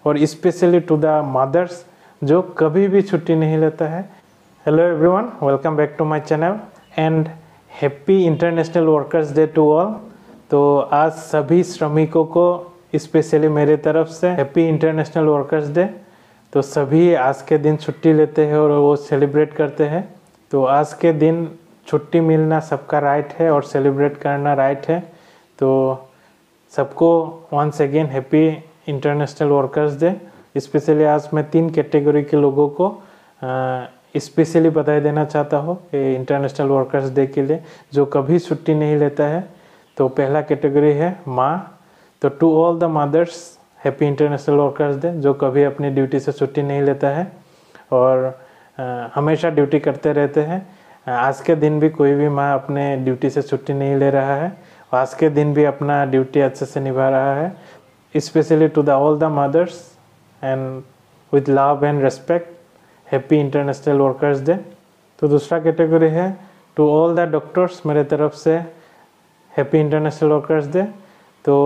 और specially to the mothers जो कभी भी छुट्टी नहीं लेता है। Hello everyone, welcome back to my channel and happy international workers Day to all. तो आज सभी श्रमिकों को स्पेशली मेरे तरफ से हैप्पी इंटरनेशनल वर्कर्स डे। तो सभी आज के दिन छुट्टी लेते हैं और वो सेलिब्रेट करते हैं। तो आज के दिन छुट्टी मिलना सबका राइट है और सेलिब्रेट करना राइट है। तो सबको once again happy international workers Day. Specially आज मैं 3 कैटेगरी के लोगों को स्पेशली बधाई देना चाहता हूँ इंटरनेशनल वर्कर्स डे के लिए, जो कभी छुट्टी नहीं लेता है। तो पहला कैटेगरी है माँ। तो to all the mothers happy international workers Day, जो कभी अपनी ड्यूटी से छुट्टी नहीं लेता है और हमेशा ड्यूटी करते रहते हैं। आज के दिन भी कोई भी माँ अपने ड्यूटी से छुट्टी नहीं ले रहा है, आज के दिन भी अपना ड्यूटी अच्छे से निभा रहा है। Specially to the all the mothers and with love and respect, happy international workers day. तो दूसरा कैटेगरी है टू ऑल द डॉक्टर्स, मेरे तरफ से हैप्पी इंटरनेशनल वर्कर्स डे। तो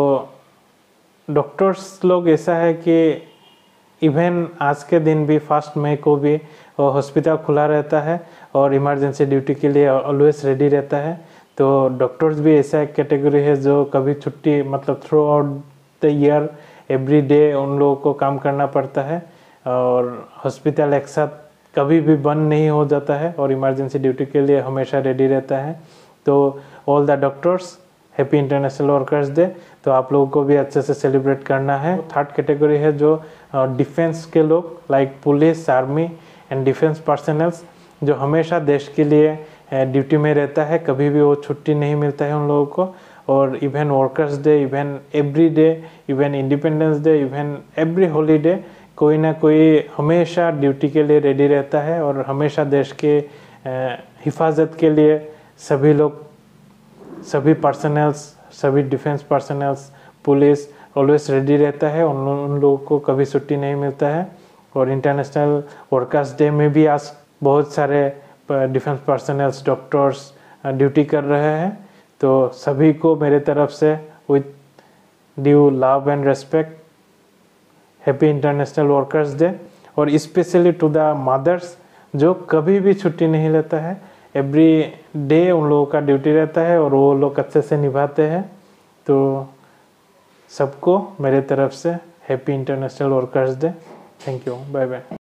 डॉक्टर्स लोग ऐसा है कि इवन आज के दिन भी 1 मई को भी हॉस्पिटल खुला रहता है और इमरजेंसी ड्यूटी के लिए ऑलवेज रेडी रहता है। तो डॉक्टर्स भी ऐसा एक कैटेगरी है जो कभी छुट्टी मतलब throughout the year every day उन लोगों को काम करना पड़ता है और हॉस्पिटल एक साथ कभी भी बंद नहीं हो जाता है और इमरजेंसी ड्यूटी के लिए हमेशा रेडी रहता है। तो all the doctors happy international workers day. तो आप लोगों को भी अच्छे से सेलिब्रेट करना है। थर्ड कैटेगरी है जो डिफेंस के लोग, like police, army and defence personnels, जो हमेशा देश के लिए ड्यूटी में रहता है, कभी भी वो छुट्टी नहीं मिलता है उन लोगों को। और even workers day, even every day, even independence day, even every holiday, कोई ना कोई हमेशा ड्यूटी के लिए रेडी रहता है और हमेशा देश के हिफाजत के लिए सभी लोग, सभी पर्सनल्स, सभी defence personnels, police always ready रहता है। उन लोगों को कभी छुट्टी नहीं मिलता है। और इंटरनेशनल वर्कर्स डे में भी आज बहुत सारे डिफेंस पर्सनल्स, डॉक्टर्स ड्यूटी कर रहे हैं। तो सभी को मेरे तरफ से with due love and respect happy international workers day. और स्पेशली टू द मदर्स जो कभी भी छुट्टी नहीं लेता है, एवरी डे उन लोगों का ड्यूटी रहता है और वो लोग अच्छे से निभाते हैं। तो सबको मेरे तरफ से happy international workers day. Thank you, bye bye.